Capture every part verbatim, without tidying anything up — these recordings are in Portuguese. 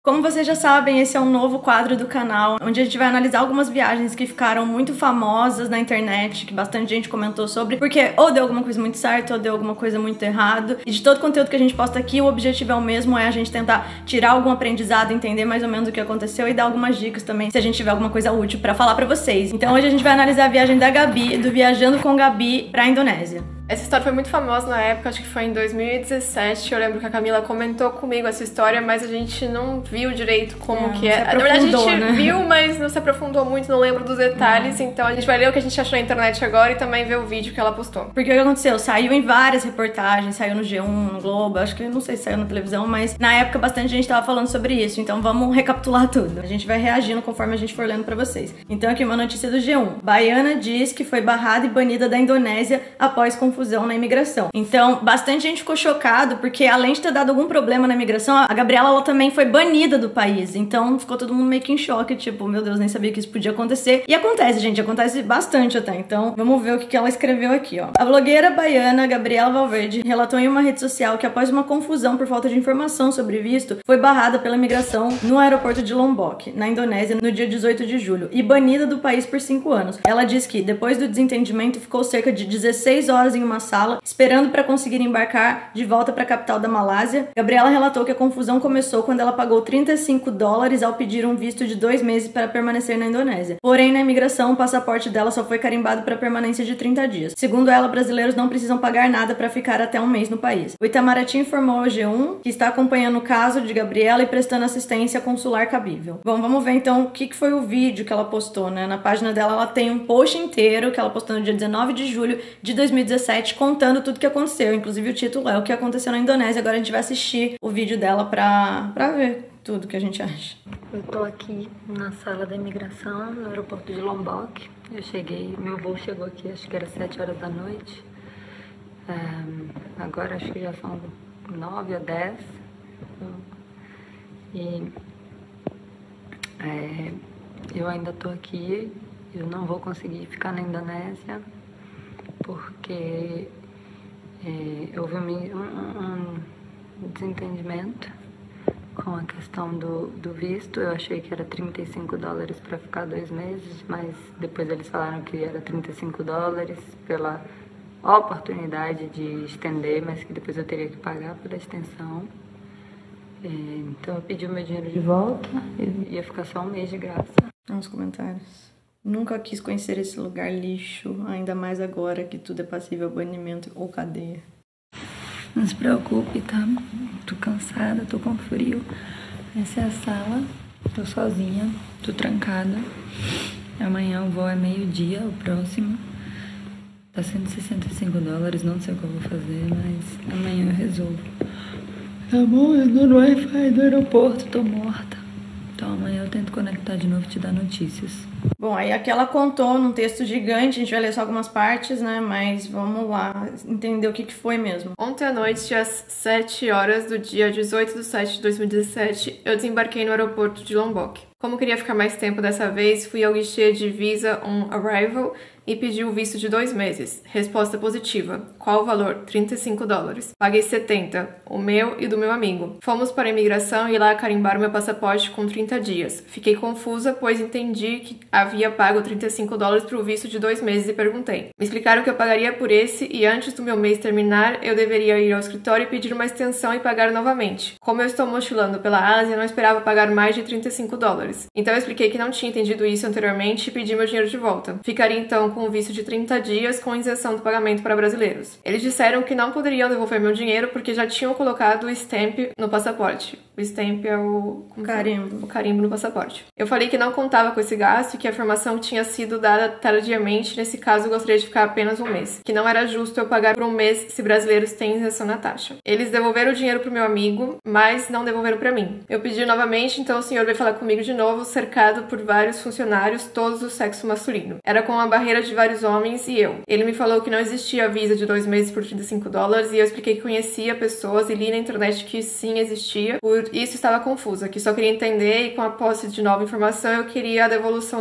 Como vocês já sabem, esse é um novo quadro do canal, onde a gente vai analisar algumas viagens que ficaram muito famosas na internet, que bastante gente comentou sobre, porque ou deu alguma coisa muito certa, ou deu alguma coisa muito errado. E de todo o conteúdo que a gente posta aqui, o objetivo é o mesmo, é a gente tentar tirar algum aprendizado, entender mais ou menos o que aconteceu e dar algumas dicas também, se a gente tiver alguma coisa útil pra falar pra vocês. Então hoje a gente vai analisar a viagem da Gabi, do Viajando com Gabi pra Indonésia. Essa história foi muito famosa na época, acho que foi em dois mil e dezessete, eu lembro que a Camila comentou comigo essa história, mas a gente não viu direito como é, que é. Na verdade a gente né? viu, mas não se aprofundou muito, não lembro dos detalhes, não. Então a gente vai ler o que a gente achou na internet agora e também ver o vídeo que ela postou. Porque o que aconteceu? Saiu em várias reportagens, saiu no G um, no Globo, acho que não sei se saiu na televisão, mas na época bastante gente tava falando sobre isso, então vamos recapitular tudo. A gente vai reagindo conforme a gente for lendo pra vocês. Então aqui uma notícia do G um. Baiana diz que foi barrada e banida da Indonésia após confusão na imigração. Então, bastante gente ficou chocado, porque além de ter dado algum problema na imigração, a Gabriela ela também foi banida do país. Então, ficou todo mundo meio que em choque, tipo, meu Deus, nem sabia que isso podia acontecer. E acontece, gente, acontece bastante até. Então, vamos ver o que ela escreveu aqui, ó. A blogueira baiana Gabriela Valverde relatou em uma rede social que após uma confusão por falta de informação sobre visto, foi barrada pela imigração no aeroporto de Lombok, na Indonésia, no dia dezoito de julho, e banida do país por cinco anos. Ela diz que, depois do desentendimento, ficou cerca de dezesseis horas em uma sala, esperando para conseguir embarcar de volta para a capital da Malásia. Gabriela relatou que a confusão começou quando ela pagou trinta e cinco dólares ao pedir um visto de dois meses para permanecer na Indonésia. Porém, na imigração, o passaporte dela só foi carimbado para permanência de trinta dias. Segundo ela, brasileiros não precisam pagar nada para ficar até um mês no país. O Itamaraty informou ao G um que está acompanhando o caso de Gabriela e prestando assistência consular cabível. Bom, vamos ver então o que que foi o vídeo que ela postou, né? Na página dela, ela tem um post inteiro que ela postou no dia dezenove de julho de dois mil e dezessete, contando tudo que aconteceu, inclusive o título é o que aconteceu na Indonésia. Agora a gente vai assistir o vídeo dela pra, pra ver tudo que a gente acha. Eu tô aqui na sala da imigração, no aeroporto de Lombok. Eu cheguei, meu voo chegou aqui, acho que era sete horas da noite. É, agora acho que já são nove ou dez. E é, eu ainda tô aqui, eu não vou conseguir ficar na Indonésia, porque É, houve um, um, um desentendimento com a questão do, do visto. Eu achei que era trinta e cinco dólares para ficar dois meses, mas depois eles falaram que era trinta e cinco dólares pela oportunidade de estender, mas que depois eu teria que pagar pela extensão. É, então eu pedi o meu dinheiro de volta e ia ficar só um mês de graça. Nos comentários. Nunca quis conhecer esse lugar lixo, ainda mais agora que tudo é passível a banimento ou cadeia. Não se preocupe, tá? Tô cansada, tô com frio. Essa é a sala, tô sozinha, tô trancada. Amanhã o voo é meio-dia, o próximo. Tá cento e sessenta e cinco dólares, não sei o que eu vou fazer, mas amanhã eu resolvo. Tá bom, eu tô no Wi-Fi do aeroporto, tô morta. Então amanhã eu tento conectar de novo e te dar notícias. Bom, aí aqui ela contou num texto gigante, a gente vai ler só algumas partes, né? Mas vamos lá entender o que que foi mesmo. Ontem à noite, às sete horas do dia dezoito de setembro de dois mil e dezessete, eu desembarquei no aeroporto de Lombok. Como queria ficar mais tempo dessa vez, fui ao guichê de Visa on Arrival e pedi o visto de dois meses. Resposta positiva. Qual o valor? trinta e cinco dólares. Paguei setenta, o meu e do meu amigo. Fomos para a imigração e lá carimbaram meu passaporte com trinta dias. Fiquei confusa, pois entendi que havia pago trinta e cinco dólares para o visto de dois meses e perguntei. Me explicaram que eu pagaria por esse e antes do meu mês terminar, eu deveria ir ao escritório e pedir uma extensão e pagar novamente. Como eu estou mochilando pela Ásia, não esperava pagar mais de trinta e cinco dólares. Então eu expliquei que não tinha entendido isso anteriormente e pedi meu dinheiro de volta. Ficaria então com um visto de trinta dias com isenção do pagamento para brasileiros. Eles disseram que não poderiam devolver meu dinheiro porque já tinham colocado o stamp no passaporte. O stamp é o... carimbo. O carimbo no passaporte. Eu falei que não contava com esse gasto e que a informação tinha sido dada tardiamente, nesse caso eu gostaria de ficar apenas um mês. Que não era justo eu pagar por um mês se brasileiros têm isenção na taxa. Eles devolveram o dinheiro pro meu amigo, mas não devolveram para mim. Eu pedi novamente, então o senhor veio falar comigo de novo, cercado por vários funcionários, todos do sexo masculino. Era com uma barreira de vários homens e eu. Ele me falou que não existia visa de dois meses por trinta e cinco dólares e eu expliquei que conhecia pessoas e li na internet que sim existia. Por isso estava confusa, que só queria entender e com a posse de nova informação eu queria a devolução do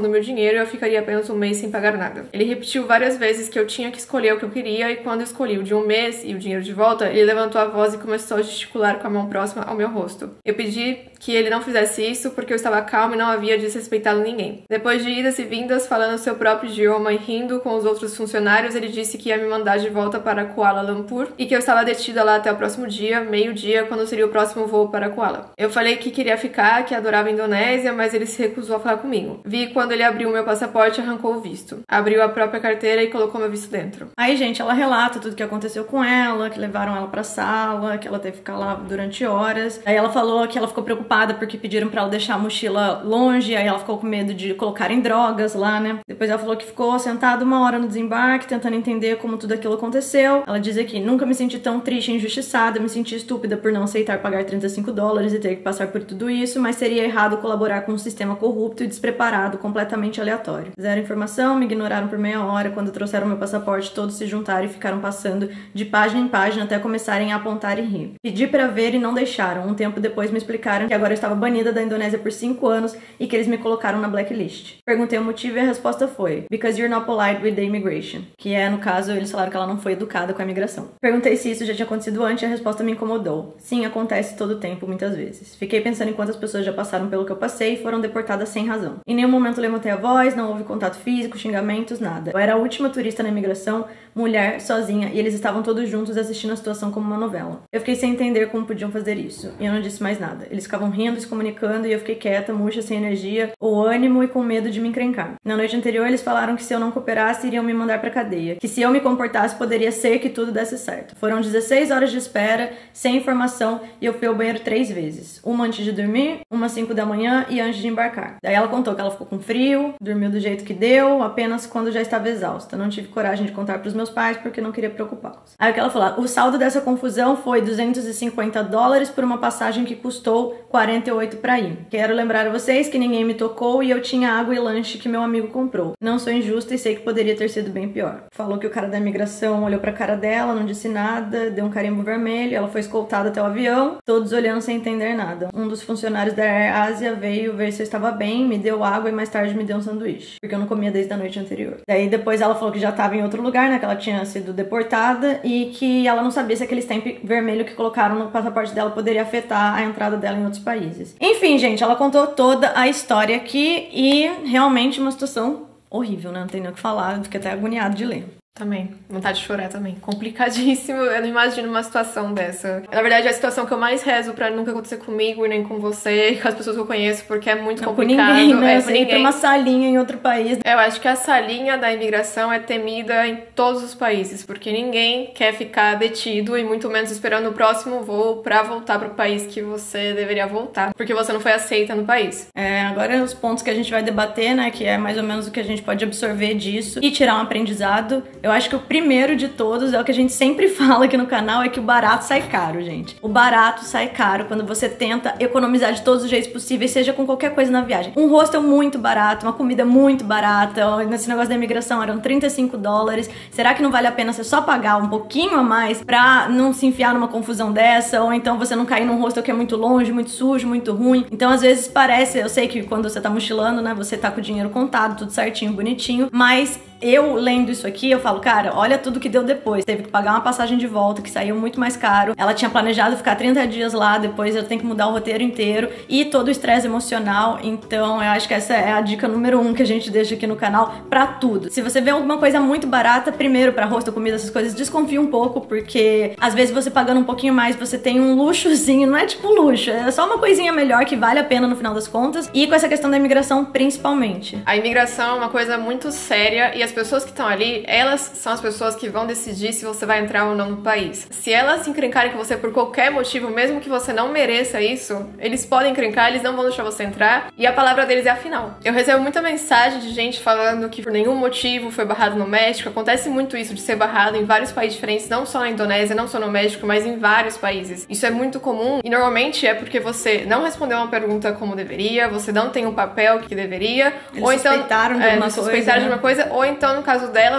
meu dinheiro e eu ficaria apenas um mês sem pagar nada. Ele repetiu várias vezes que eu tinha que escolher o que eu queria e quando eu escolhi o de um mês e o dinheiro de volta, ele levantou a voz e começou a gesticular com a mão próxima ao meu rosto. Eu pedi que ele não fizesse isso porque eu estava calma e não havia desrespeitado ninguém. Depois de idas e vindas, falando seu próprio idioma e rindo com os outros funcionários, ele disse que ia me mandar de volta para Kuala Lumpur e que eu estava detida lá até o próximo dia, meio-dia, quando seria o próximo voo para Kuala. Eu falei que queria ficar, que adorava a Indonésia, mas ele se recusou a falar comigo. Vi quando ele abriu meu passaporte e arrancou o visto. Abriu a própria carteira e colocou meu visto dentro. Aí, gente, ela relata tudo que aconteceu com ela, que levaram ela pra sala, que ela teve que ficar lá durante horas. Aí ela falou que ela ficou preocupada porque pediram pra ela deixar a mochila longe, aí ela ficou com medo de colocarem drogas lá, né? Depois ela falou que ficou sentada uma hora no desembarque, tentando entender como tudo aquilo aconteceu. Ela diz aqui, nunca me senti tão triste e injustiçada, me senti estúpida por não aceitar pagar trinta e cinco dólares e ter que passar por tudo isso, mas seria errado colaborar com um sistema corrupto e despreparado, completamente aleatório. Zero informação, me ignoraram por meia hora, quando trouxeram meu passaporte, todos se juntaram e ficaram passando de página em página até começarem a apontar e rir. Pedi pra ver e não deixaram. Um tempo depois me explicaram que agora eu estava banida da Indonésia por cinco anos e que eles me colocaram na blacklist. Perguntei o motivo e a resposta foi Because you're not polite with the immigration. Que é, no caso, eles falaram que ela não foi educada com a imigração. Perguntei se isso já tinha acontecido antes e a resposta me incomodou. Sim, acontece todo o tempo, muitas vezes. Fiquei pensando em quantas pessoas já passaram pelo que eu passei e foram deportadas sem razão. Em nenhum momento levantei a voz, não houve contato físico, xingamentos, nada. Eu era a última turista na imigração, mulher, sozinha, e eles estavam todos juntos assistindo a situação como uma novela. Eu fiquei sem entender como podiam fazer isso, e eu não disse mais nada. Eles ficavam rindo, se comunicando, e eu fiquei quieta, murcha, sem energia, ou ânimo e com medo de me encrencar. Na noite anterior, eles falaram que se eu não cooperasse, iriam me mandar pra cadeia. Que se eu me comportasse, poderia ser que tudo desse certo. Foram dezesseis horas de espera, sem informação, e eu fui ao banheiro três vezes. Uma antes de dormir, uma às cinco da manhã e antes de embarcar. Daí ela contou que ela ficou com frio, dormiu do jeito que deu, apenas quando já estava exausta. Não tive coragem de contar pros meus pais porque não queria preocupá-los. Aí o que ela falou, o saldo dessa confusão foi duzentos e cinquenta dólares por uma passagem que custou quarenta e oito para ir. Quero lembrar a vocês que ninguém me tocou e eu tinha água e lanche que meu amigo comprou. Não sou injusta e sei que poderia ter sido bem pior. Falou que o cara da imigração olhou pra cara dela, não disse nada, deu um carimbo vermelho, ela foi escoltada até o avião, todos olhando sem entender nada. Um dos funcionários da Air Asia veio ver se eu estava bem, me deu água e mais tarde me deu um sanduíche, porque eu não comia desde a noite anterior. Daí depois ela falou que já estava em outro lugar, né, que ela tinha sido deportada e que ela não sabia se aquele stamp vermelho que colocaram no passaporte dela poderia afetar a entrada dela em outros países. Enfim, gente, ela contou toda a história aqui e realmente uma situação horrível, né? Não tem nem o que falar, fiquei até agoniado de ler. Também, vontade de chorar também. Complicadíssimo, eu não imagino uma situação dessa. Na verdade, é a situação que eu mais rezo pra nunca acontecer comigo e nem com você, com as pessoas que eu conheço, porque é muito não, complicado. Com ninguém, né? É, Você entra uma salinha em outro país. Eu acho que a salinha da imigração é temida em todos os países, porque ninguém quer ficar detido e muito menos esperando o próximo voo pra voltar pro país que você deveria voltar, porque você não foi aceita no país. É, agora os pontos que a gente vai debater, né, que é mais ou menos o que a gente pode absorver disso e tirar um aprendizado. Eu acho que o primeiro de todos é o que a gente sempre fala aqui no canal, é que o barato sai caro, gente. O barato sai caro quando você tenta economizar de todos os jeitos possíveis, seja com qualquer coisa na viagem. Um hostel muito barato, uma comida muito barata, nesse negócio da imigração eram trinta e cinco dólares. Será que não vale a pena você só pagar um pouquinho a mais pra não se enfiar numa confusão dessa? Ou então você não cair num hostel que é muito longe, muito sujo, muito ruim? Então às vezes parece, eu sei que quando você tá mochilando, né, você tá com o dinheiro contado, tudo certinho, bonitinho, mas eu lendo isso aqui, eu falo, cara, olha tudo que deu depois. Teve que pagar uma passagem de volta, que saiu muito mais caro. Ela tinha planejado ficar trinta dias lá, depois ela tem que mudar o roteiro inteiro. E todo o estresse emocional. Então, eu acho que essa é a dica número um que a gente deixa aqui no canal pra tudo. Se você vê alguma coisa muito barata, primeiro pra hostel, comida, essas coisas, desconfia um pouco, porque às vezes você pagando um pouquinho mais, você tem um luxozinho, não é tipo luxo, é só uma coisinha melhor que vale a pena no final das contas. E com essa questão da imigração, principalmente. A imigração é uma coisa muito séria e as pessoas que estão ali, elas são as pessoas que vão decidir se você vai entrar ou não no país. Se elas encrencarem com você por qualquer motivo, mesmo que você não mereça isso, eles podem encrencar, eles não vão deixar você entrar e a palavra deles é a final. Eu recebo muita mensagem de gente falando que por nenhum motivo foi barrado no México. Acontece muito isso de ser barrado em vários países diferentes, não só na Indonésia, não só no México, mas em vários países. Isso é muito comum e normalmente é porque você não respondeu uma pergunta como deveria, você não tem um papel que deveria, eles ou então suspeitaram de é, uma suspeitaram coisa, de uma coisa, ou então no caso dela foi porque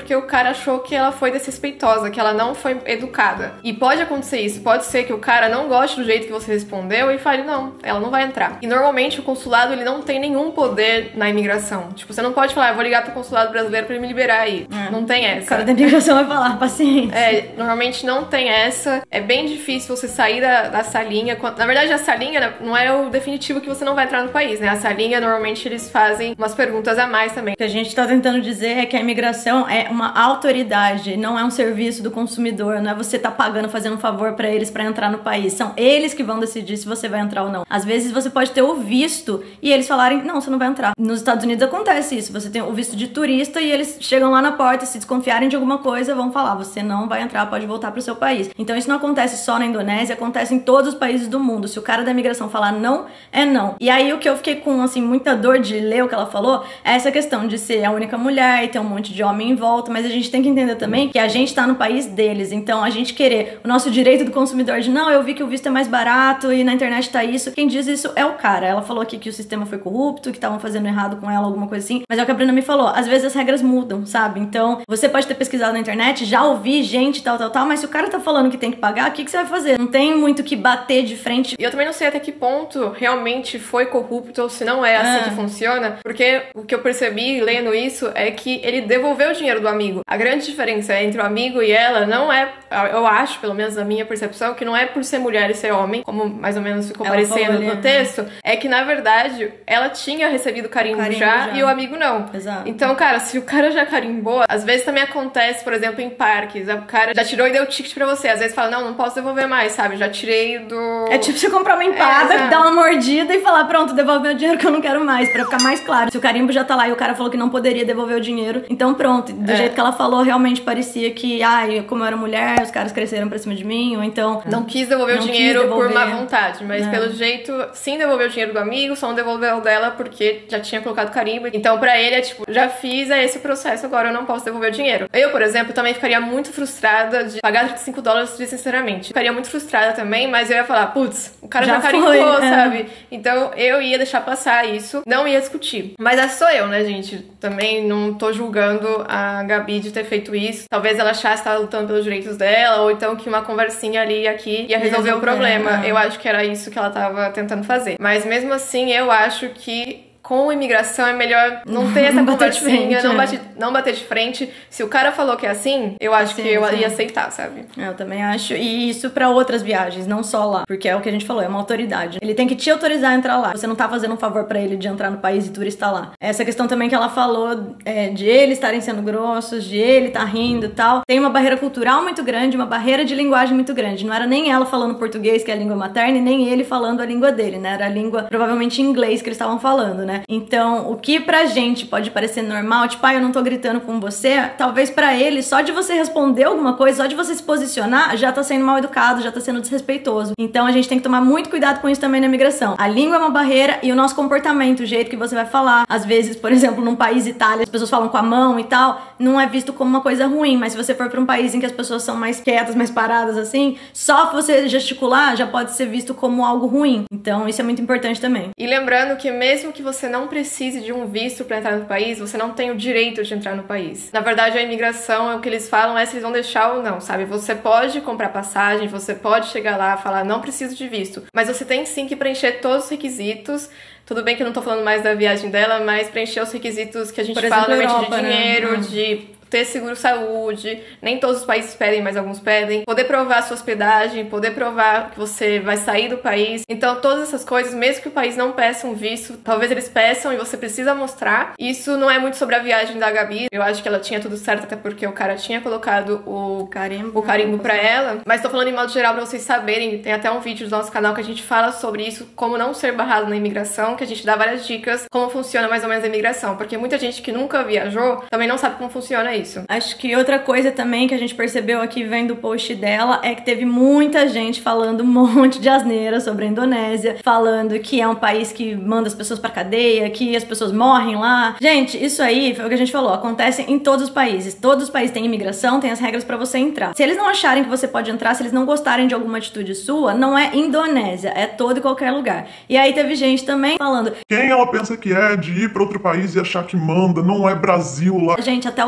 porque o cara achou que ela foi desrespeitosa, que ela não foi educada. E pode acontecer isso, pode ser que o cara não goste do jeito que você respondeu e fale, não, ela não vai entrar. E normalmente o consulado, ele não tem nenhum poder na imigração. Tipo, você não pode falar, eu vou ligar pro consulado brasileiro pra ele me liberar aí. É. Não tem essa. O cara da imigração vai falar, paciência. É, normalmente não tem essa. É bem difícil você sair da, da salinha. Na verdade, a salinha não é o definitivo que você não vai entrar no país, né? A salinha, normalmente, eles fazem umas perguntas a mais também. O que a gente tá tentando dizer é que a imigração é uma autoridade, não é um serviço do consumidor, não é você tá pagando, fazendo um favor pra eles pra entrar no país. São eles que vão decidir se você vai entrar ou não. Às vezes você pode ter o visto e eles falarem, não, você não vai entrar. Nos Estados Unidos acontece isso, você tem o visto de turista e eles chegam lá na porta, se desconfiarem de alguma coisa, vão falar, você não vai entrar, pode voltar pro seu país. Então isso não acontece só na Indonésia, acontece em todos os países do mundo. Se o cara da imigração falar não, é não. E aí o que eu fiquei com, assim, muita dor de ler o que ela falou, é essa questão de ser a única mulher e ter um monte de homem em volta, mas a gente tem que entender também que a gente tá no país deles, então a gente querer o nosso direito do consumidor de não, eu vi que o visto é mais barato e na internet tá isso, quem diz isso é o cara. Ela falou aqui que o sistema foi corrupto, que estavam fazendo errado com ela, alguma coisa assim, mas é o que a Bruna me falou, às vezes as regras mudam, sabe? Então, você pode ter pesquisado na internet, já ouvi gente, tal, tal, tal, mas se o cara tá falando que tem que pagar, o que, que você vai fazer? Não tem muito que bater de frente. E eu também não sei até que ponto realmente foi corrupto ou se não é assim é. que funciona, porque o que eu percebi lendo isso é que ele devolveu o dinheiro do amigo. A grande diferença entre o amigo e ela não é, eu acho, pelo menos na minha percepção, que não é por ser mulher e ser homem, como mais ou menos ficou ela parecendo no texto, é que na verdade ela tinha recebido carimbo, carimbo já, já e o amigo não. Exato. Então, cara, se o cara já carimbou, às vezes também acontece, por exemplo, em parques, o cara já tirou e deu ticket pra você, às vezes fala, não, não posso devolver mais, sabe? Já tirei do... É tipo você comprar uma empada, é, dar uma mordida e falar, pronto, devolve meu dinheiro que eu não quero mais, pra ficar mais claro. Se o carimbo já tá lá e o cara falou que não poderia devolver o dinheiro, então pronto. Do é. jeito que ela falou, realmente parecia que, ai, como eu era mulher, os caras cresceram pra cima de mim, ou então... Não quis devolver não o dinheiro devolver. por má vontade, mas é. pelo jeito, sim devolveu o dinheiro do amigo, só não devolveu o dela porque já tinha colocado carimbo. Então pra ele é tipo, já fiz é esse processo, agora eu não posso devolver o dinheiro. Eu, por exemplo, também ficaria muito frustrada de pagar trinta e cinco dólares desnecessariamente. Ficaria muito frustrada também, mas eu ia falar, putz, o cara já, já carimbou, foi, sabe? É. Então eu ia deixar passar isso, não ia discutir. Mas essa sou eu, né, gente? Também não tô julgando a Gabi de ter feito isso. Talvez ela achasse que tava lutando pelos direitos dela, ou então que uma conversinha ali e aqui ia resolver o problema. Eu acho que era isso que ela tava tentando fazer. Mas mesmo assim, eu acho que com imigração é melhor não ter essa não conversinha, frente, não, é. bate, não bater de frente. Se o cara falou que é assim, eu acho sim, que eu sim. ia aceitar, sabe? Eu também acho. E isso pra outras viagens, não só lá. Porque é o que a gente falou, é uma autoridade. Ele tem que te autorizar a entrar lá. Você não tá fazendo um favor pra ele de entrar no país e turistar lá. Essa questão também que ela falou é, de eles estarem sendo grossos, de ele estar tá rindo e tal. Tem uma barreira cultural muito grande, uma barreira de linguagem muito grande. Não era nem ela falando português, que é a língua materna, e nem ele falando a língua dele, né? Era a língua, provavelmente, inglês que eles estavam falando, né? Então, o que pra gente pode parecer normal, tipo, ah, eu não tô gritando com você, talvez pra ele, só de você responder alguma coisa, só de você se posicionar, já tá sendo mal educado, já tá sendo desrespeitoso. Então a gente tem que tomar muito cuidado com isso também na imigração. A língua é uma barreira e o nosso comportamento, o jeito que você vai falar. Às vezes, por exemplo, num país Itália, as pessoas falam com a mão e tal, não é visto como uma coisa ruim, mas se você for pra um país em que as pessoas são mais quietas, mais paradas assim, só você gesticular já pode ser visto como algo ruim. Então isso é muito importante também. E lembrando que mesmo que você não precise de um visto para entrar no país, você não tem o direito de entrar no país. Na verdade, a imigração, o que eles falam é se eles vão deixar ou não, sabe? Você pode comprar passagem, você pode chegar lá e falar, não preciso de visto, mas você tem sim que preencher todos os requisitos. Tudo bem que eu não tô falando mais da viagem dela, mas preencher os requisitos que a gente por exemplo, fala normalmente Europa, de dinheiro, né? de ter seguro-saúde, nem todos os países pedem, mas alguns pedem. Poder provar sua hospedagem, poder provar que você vai sair do país. Então, todas essas coisas, mesmo que o país não peça um visto, talvez eles peçam e você precisa mostrar. Isso não é muito sobre a viagem da Gabi. Eu acho que ela tinha tudo certo, até porque o cara tinha colocado o carimbo, o carimbo pra ela. Mas tô falando em modo geral pra vocês saberem. Tem até um vídeo do nosso canal que a gente fala sobre isso, como não ser barrado na imigração, que a gente dá várias dicas como funciona mais ou menos a imigração. Porque muita gente que nunca viajou também não sabe como funciona isso. Isso. Acho que outra coisa também que a gente percebeu aqui vendo o post dela é que teve muita gente falando um monte de asneira sobre a Indonésia, falando que é um país que manda as pessoas pra cadeia, que as pessoas morrem lá. Gente, isso aí foi o que a gente falou, acontece em todos os países. Todos os países têm imigração, tem as regras pra você entrar. Se eles não acharem que você pode entrar, se eles não gostarem de alguma atitude sua, não é Indonésia, é todo e qualquer lugar. E aí teve gente também falando, quem ela pensa que é de ir pra outro país e achar que manda, não é Brasil lá. Gente, até o Brasil.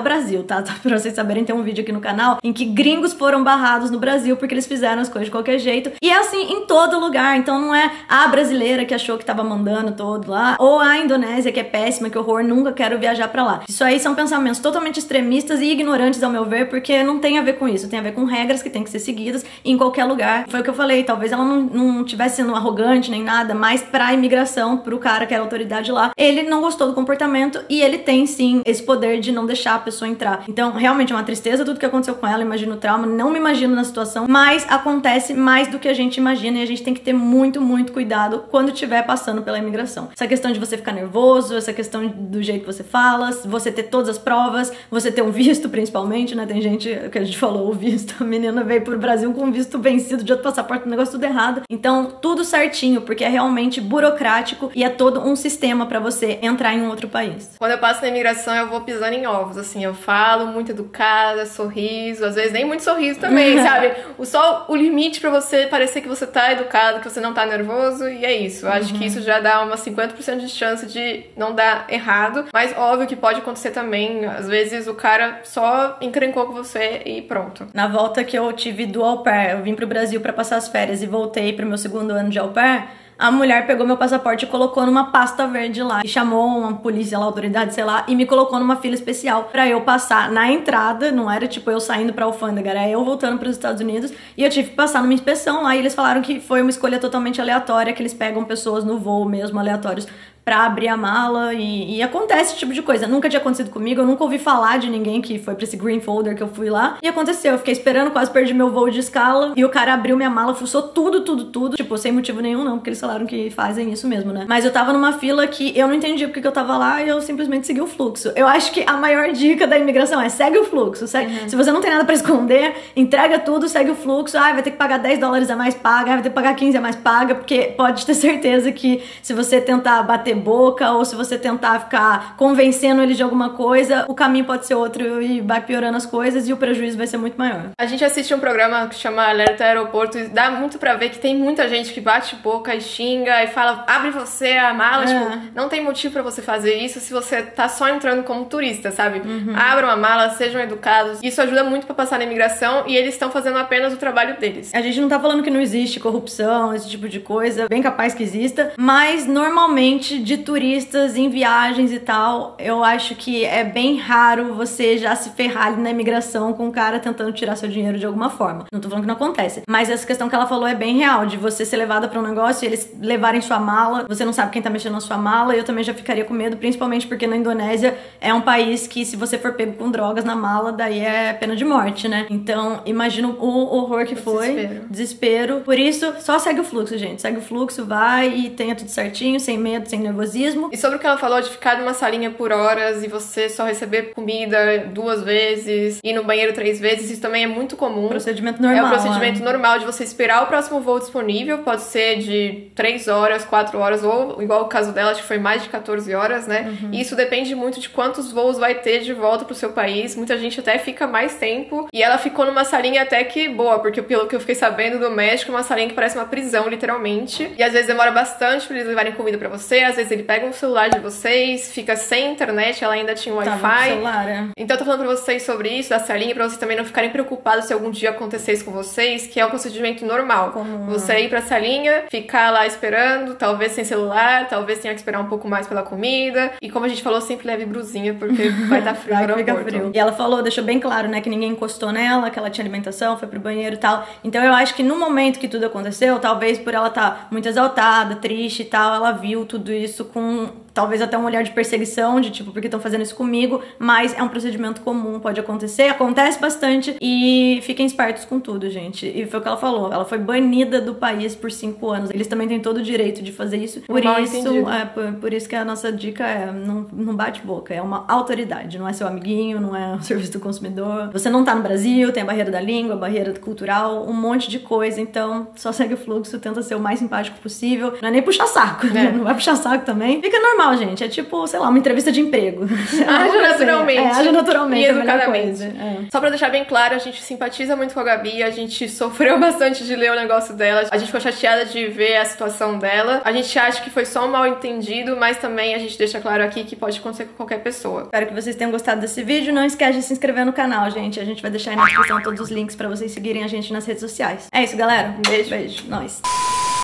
Brasil, tá? Pra vocês saberem, tem um vídeo aqui no canal em que gringos foram barrados no Brasil porque eles fizeram as coisas de qualquer jeito. E é assim em todo lugar. Então não é a brasileira que achou que tava mandando todo lá, ou a Indonésia que é péssima, que horror, nunca quero viajar pra lá. Isso aí são pensamentos totalmente extremistas e ignorantes, ao meu ver, porque não tem a ver com isso. Tem a ver com regras que tem que ser seguidas em qualquer lugar. Foi o que eu falei, talvez ela não, não tivesse sendo arrogante nem nada, mas pra imigração, pro cara que era autoridade lá, ele não gostou do comportamento e ele tem sim esse poder de não deixar a pessoa entrar. Então, realmente é uma tristeza tudo que aconteceu com ela, imagino o trauma, não me imagino na situação, mas acontece mais do que a gente imagina e a gente tem que ter muito, muito cuidado quando estiver passando pela imigração. Essa questão de você ficar nervoso, essa questão do jeito que você fala, você ter todas as provas, você ter um visto principalmente, né? Tem gente que a gente falou, o visto, a menina veio pro Brasil com um visto vencido de outro passaporte, um negócio tudo errado. Então, tudo certinho, porque é realmente burocrático e é todo um sistema pra você entrar em um outro país. Quando eu passo na imigração, eu vou pisando em ovos, assim, eu falo muito educada, sorriso, às vezes nem muito sorriso também, sabe? O só o limite pra você parecer que você tá educado, que você não tá nervoso, e é isso. Eu acho uhum. que isso já dá umas cinquenta por cento de chance de não dar errado, mas óbvio que pode acontecer também, às vezes o cara só encrencou com você e pronto. Na volta que eu tive do au pair, eu vim pro Brasil pra passar as férias e voltei pro meu segundo ano de au pair, a mulher pegou meu passaporte e colocou numa pasta verde lá. E chamou uma polícia lá, autoridade, sei lá, e me colocou numa fila especial pra eu passar na entrada. Não era tipo eu saindo pra alfândega, era eu voltando pros Estados Unidos. E eu tive que passar numa inspeção lá. E eles falaram que foi uma escolha totalmente aleatória, que eles pegam pessoas no voo mesmo, aleatórios, pra abrir a mala e, e acontece esse tipo de coisa. Nunca tinha acontecido comigo, eu nunca ouvi falar de ninguém que foi pra esse green folder que eu fui lá. E aconteceu, eu fiquei esperando, quase perdi meu voo de escala e o cara abriu minha mala, fuçou tudo, tudo, tudo. Tipo, sem motivo nenhum não, porque eles falaram que fazem isso mesmo, né? Mas eu tava numa fila que eu não entendi porque que eu tava lá e eu simplesmente segui o fluxo. Eu acho que a maior dica da imigração é segue o fluxo. Segue... Uhum. Se você não tem nada pra esconder, entrega tudo, segue o fluxo. Ah, vai ter que pagar dez dólares a mais, paga. Ah, vai ter que pagar quinze a mais, paga. Porque pode ter certeza que se você tentar bater boca ou se você tentar ficar convencendo ele de alguma coisa, o caminho pode ser outro e vai piorando as coisas e o prejuízo vai ser muito maior. A gente assiste um programa que chama Alerta Aeroporto e dá muito pra ver que tem muita gente que bate boca e xinga e fala, abre você a mala, é. tipo, não tem motivo pra você fazer isso se você tá só entrando como turista, sabe? Uhum. Abram a mala, sejam educados. Isso ajuda muito pra passar na imigração e eles estão fazendo apenas o trabalho deles. A gente não tá falando que não existe corrupção, esse tipo de coisa, bem capaz que exista, mas normalmente de turistas em viagens e tal, eu acho que é bem raro você já se ferrar ali na imigração com o cara tentando tirar seu dinheiro de alguma forma. Não tô falando que não acontece, mas essa questão que ela falou é bem real, de você ser levada pra um negócio e eles levarem sua mala, você não sabe quem tá mexendo na sua mala, e eu também já ficaria com medo, principalmente porque na Indonésia é um país que se você for pego com drogas na mala, daí é pena de morte, né? Então, imagino o horror que foi. Desespero. Desespero. Por isso, só segue o fluxo, gente. Segue o fluxo, vai e tenha tudo certinho, sem medo, sem nervosismo. E sobre o que ela falou de ficar numa salinha por horas e você só receber comida duas vezes, ir no banheiro três vezes, isso também é muito comum. Procedimento normal. É o procedimento é. normal de você esperar o próximo voo disponível, pode ser de três horas, quatro horas, ou igual o caso dela, acho que foi mais de quatorze horas, né? Uhum. E isso depende muito de quantos voos vai ter de volta pro seu país. Muita gente até fica mais tempo. E ela ficou numa salinha até que boa, porque pelo que eu fiquei sabendo do México, é uma salinha que parece uma prisão, literalmente. E às vezes demora bastante pra eles levarem comida pra você, às vezes ele pega o celular de vocês, fica sem internet, ela ainda tinha um Wi-Fi. Celular, é. Então eu tô falando pra vocês sobre isso, da salinha, pra vocês também não ficarem preocupados se algum dia acontecesse com vocês, que é um procedimento normal. Como... Você ir pra salinha, ficar lá esperando, talvez sem celular, talvez tenha que esperar um pouco mais pela comida. E como a gente falou, sempre leve brusinha, porque vai estar tá frio no aeroporto. Frio. E ela falou, deixou bem claro, né, que ninguém encostou nela, que ela tinha alimentação, foi pro banheiro e tal. Então eu acho que no momento que tudo aconteceu, talvez por ela estar tá muito exaltada, triste e tal, ela viu tudo isso com... talvez até um olhar de perseguição, de tipo, porque estão fazendo isso comigo, mas é um procedimento comum, pode acontecer, acontece bastante, e fiquem espertos com tudo, gente. E foi o que ela falou, ela foi banida do país por cinco anos. Eles também têm todo o direito de fazer isso, por Mal isso, é, por, por isso que a nossa dica é, não, não bate boca, é uma autoridade, não é seu amiguinho, não é o serviço do consumidor. Você não tá no Brasil, tem a barreira da língua, a barreira cultural, um monte de coisa, então só segue o fluxo, tenta ser o mais simpático possível, não é nem puxar saco, é. Não vai puxar saco também, fica normal. normal, gente. É tipo, sei lá, uma entrevista de emprego. Haja naturalmente. É, haja naturalmente. E é a melhor educadamente. coisa. É. Só pra deixar bem claro, a gente simpatiza muito com a Gabi, a gente sofreu bastante de ler o negócio dela, a gente ficou chateada de ver a situação dela, a gente acha que foi só um mal entendido, mas também a gente deixa claro aqui que pode acontecer com qualquer pessoa. Espero que vocês tenham gostado desse vídeo. Não esquece de se inscrever no canal, gente. A gente vai deixar aí na descrição todos os links pra vocês seguirem a gente nas redes sociais. É isso, galera. Um beijo. Beijo. Nós.